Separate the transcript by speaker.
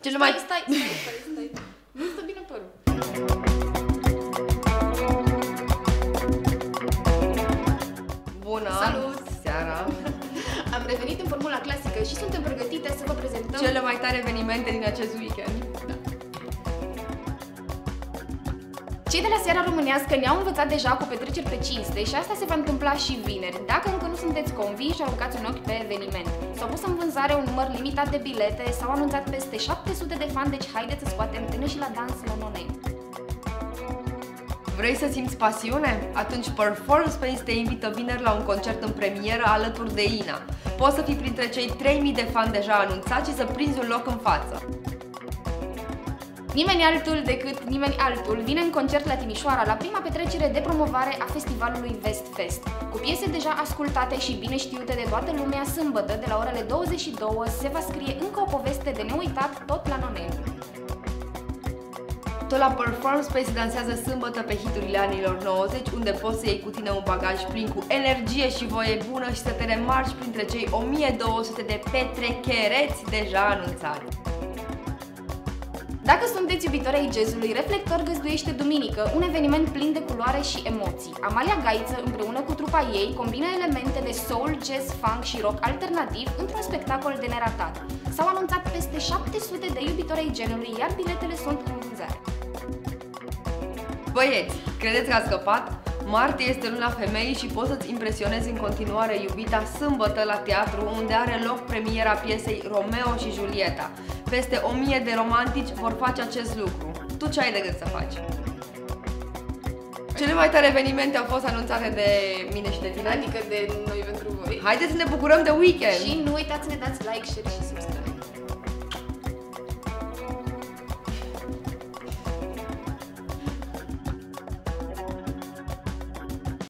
Speaker 1: Stai. Nu stă bine părul.
Speaker 2: Bună!
Speaker 1: Salut!
Speaker 2: Seara!
Speaker 1: Am revenit în formula clasică și suntem pregătite să vă prezentăm
Speaker 2: cele mai tare evenimente din acest weekend.
Speaker 1: Cei de la Seara Românească ne-au învățat deja cu petreceri pe cinste și asta se va întâmpla și vineri. Dacă încă nu sunteți convinși, aruncați un ochi pe eveniment. S-au pus în vânzare un număr limitat de bilete, s-au anunțat peste 700 de fani, deci haideți să scoatem tână și la dans la No Name.
Speaker 2: Vrei să simți pasiune? Atunci Perform Space te invită vineri la un concert în premieră alături de Ina. Poți să fii printre cei 3000 de fani deja anunțați și să prinzi un loc în față.
Speaker 1: Nimeni altul vine în concert la Timișoara la prima petrecere de promovare a festivalului Vest Fest. Cu piese deja ascultate și bine știute de toată lumea, sâmbătă de la orele 22 se va scrie încă o poveste de neuitat tot la No Name.
Speaker 2: Tot la Perform Space dansează sâmbătă pe hiturile anilor 90, unde poți să iei cu tine un bagaj plin cu energie și voie bună și să te remarci printre cei 1200 de petrechereți deja anunțați.
Speaker 1: Dacă sunteți iubitori ai jazzului, Reflector găzduiește duminică un eveniment plin de culoare și emoții. Amalia Gaiță, împreună cu trupa ei, combină elemente de soul, jazz, funk și rock alternativ într-un spectacol de neratat. S-au anunțat peste 700 de iubitori ai genului, iar biletele sunt în vânzare.
Speaker 2: Băieți, credeți că ați scăpat? Martie este luna femeii și poți să-ți impresionezi în continuare iubita sâmbătă la teatru, unde are loc premiera piesei Romeo și Julieta. Peste 1000 de romantici vor face acest lucru. Tu ce ai de gând să faci? Cele mai tare evenimente au fost anunțate de mine și de tine.
Speaker 1: Adică de noi pentru voi.
Speaker 2: Haideți să ne bucurăm de weekend!
Speaker 1: Și nu uitați să ne dați like, share și subscribe.